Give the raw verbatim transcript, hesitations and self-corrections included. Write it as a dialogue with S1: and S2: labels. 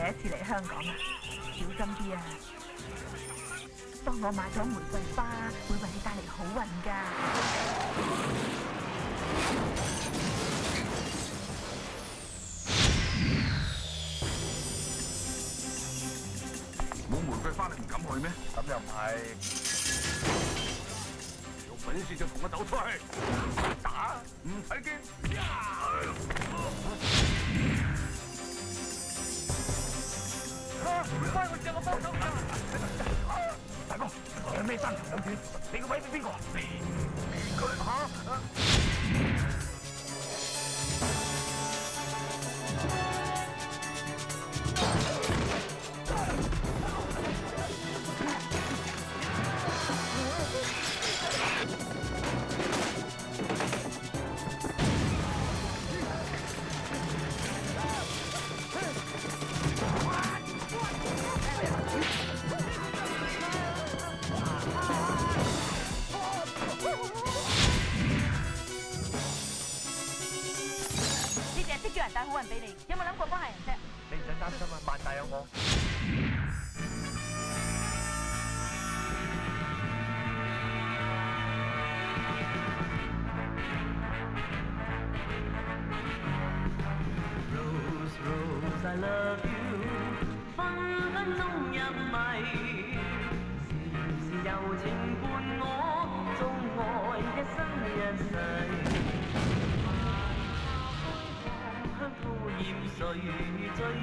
S1: 一次嚟香港啊，小心啲啊！當我買咗玫瑰花，會為你帶嚟好運㗎。
S2: 冇玫瑰花你唔敢去咩？
S3: 咁又唔係。有本事就同我走出去，打唔使驚。唔該，我借個幫手。大哥，有咩三長兩短？你個位俾邊個？俾佢嚇。
S1: 叫人帶好運俾你，有冇諗過幫下人啫？
S3: 你唔使擔心啊，萬大有我。
S4: Rose Rose I love you， 分分鐘入迷，時時柔情伴我，縱愛一生一世。香吐豔誰最